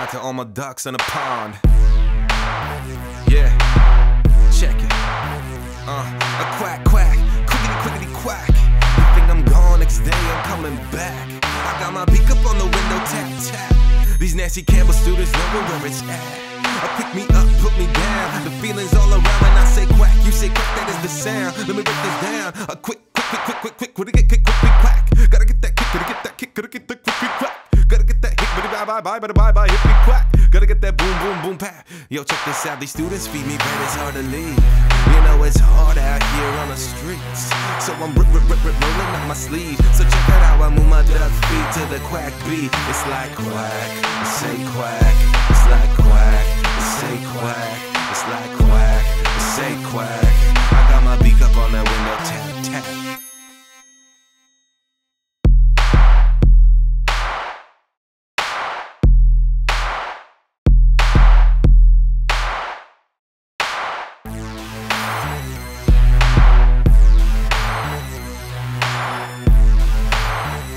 out to all my ducks in the pond. Yeah, check it. A quack, quack, quickity, quickity, quack. You think I'm gone, next day I'm coming back. I got my beak up on the window, tap, tap. These Nancy Campbell students know where it's at. Pick me up, put me down. The feelings all around when I say quack. You say quack, that is the sound. Let me break this down. A quick, gotta get kick, quick, quack. Gotta get that kick, gotta get that kick, gotta get the quick, quack. Gotta get that hit, bye, hit me quack. Gotta get that boom, boom, boom, pat. Yo, check this out, these students feed me, but it's hard to leave. You know it's hard out here on the streets, so I'm rolling up my sleeve. So check out how I move my duck feet to the quack beat. It's like quack, say quack. It's like quack, say quack. It's like quack, say quack. I got my beak up on that window, tap, tap.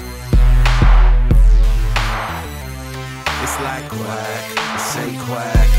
It's like quack, say quack.